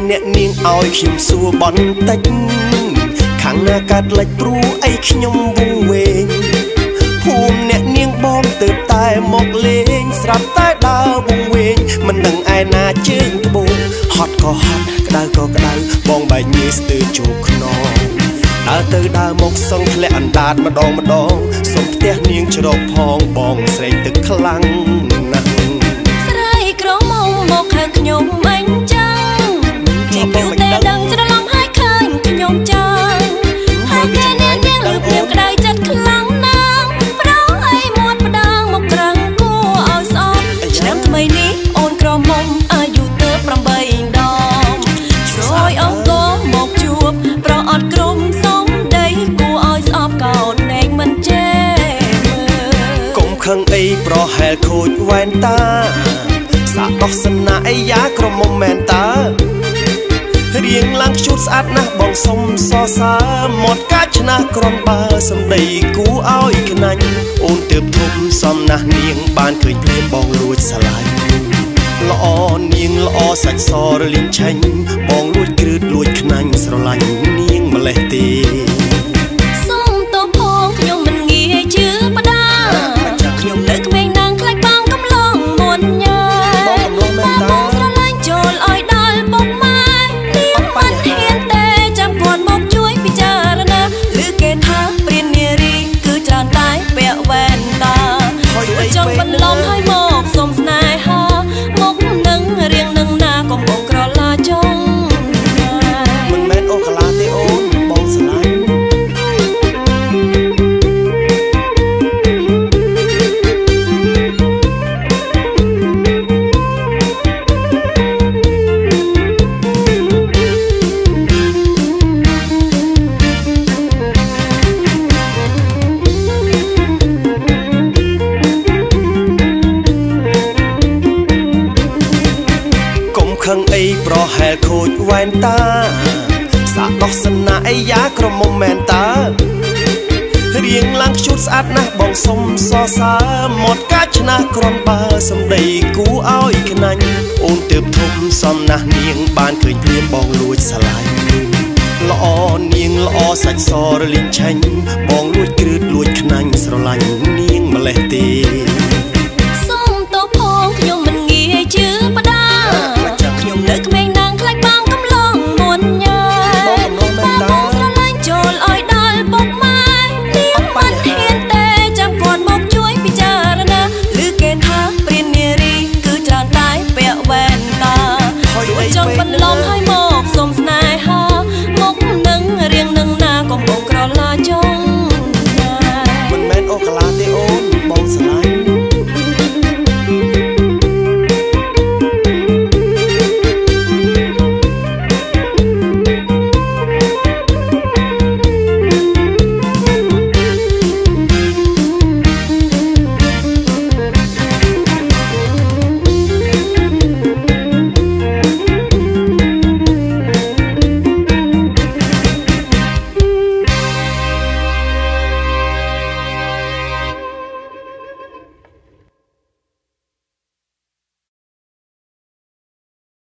អ្នកនាងឲ្យខ្ញុំសួរបន្តិចខាងណាកាត់លិចព្រួអីខ្ញុំវងវែងភូមិអ្នកនាងបងទៅតែមកលេងស្រាប់តែដើរវងវែងមិនដឹងឯណាជើងត្បូងហត់ក៏ហត់ក្តៅក៏ក្តៅបងបែកញើសស្ទើរជួខ្នងដើរទៅដើរមកសងធ្លាក់អណ្ដាតម្ដងសុំផ្ទះនាងច្រកផងបងស្រែកទឹកខ្លាំងណាស់ស្រីក្រមុំមកហៅខ្ញុំអញចឹងជីបយូរតែដឹងច្រឡំហើយឃើញខ្ញុំចឹងហើយគេអ្នកនាងលឺព្រាមក្តៅចិត្តខ្លាំងណាស់ប្រោអីមាត់ផ្ដាងមកក្រឹងគួរឲ្យស្អប់ឆ្នាំថ្មីនេះអូនក្រមុំអាយុទៅ8ដងស្រយអង្គមកជួបប្រអត់ក្រុមសំដីគួរឲ្យស្អប់កោតណែកមិនចេមើកុំខឹងអីប្រហែលខូចវ៉ែនតាសាក់ដោះសណាអីយ៉ាក្រមុំមែនតារៀងឡើងឈូតស្អាតណាស់បងសុំសរសើរមាត់កាចឆ្នះក្រំបើសំដីគូឲ្យខ្នាញ់អូនទើបធំសំណាស់នាងបានឃើញភ្លាមបងលួចស្រឡាញ់ល្អនាងល្អសាច់សរលីងឆេញបងលួចគ្រឺតលួចខ្នាញ់ស្រឡាញ់នាងម្លេះទេសុំតបផងខ្ញុំមិនងាយជឿបដាខ្ញុំនៅក្មេងណាងខ្លាចបងកំឡងមុនញ៉ាបងស្រឡាញ់ចូលឲ្យដល់ពុកម៉ែនាងមិនហ៊ានទេចាំគាត់មកជួយពិចារណាឬគេថាព្រាននារីគឺច្រើនតែពាក់វ៉ែនតាចង់បន្លំឲ្យមកសុំស្នេហាមកនឹងរៀងនឹងណាកុំបងក្រឡាចង់មិនមែនអូកាឡាទេអូនបងស្រឡាញ់ខឹងអីប្រហែលខូចវ៉ែនតាសាក់ដោះសណាអីយ៉ាក្រមុំមែនតារៀងឡើងឈូតស្អាតណាស់បងសុំសរសើរមាត់កាចឆ្នះក្រំបើសំដីគូឲ្យខ្នាញ់អូនទើបធំសំណាស់នាងបានឃើញភ្លាមបងលួចស្រឡាញ់ល្អនាងល្អសាច់សរលីងឆេញបងលួចគ្រឺតលួចខ្នាញ់ស្រឡាញ់នាងម្លេះទេសុំតបផងខ្ញុំមិនងាយជឿបដាខ្ញុំនៅក្មេងណាងខ្លាចបងកំឡងមុនញ៉ាបងស្រឡាញ់ចូលឲ្យដល់ពុកម៉ែនាងមិនហ៊ានទេចាំគាត់មកជួយពិចារណាឬគេថាព្រាននារីគឺច្រើនតែពាក់វ៉ែនតាចង់បន្លំឲ្យមកសុំស្នេហាមកនឹងរៀងនឹងណាកុំបងក្រឡាចង់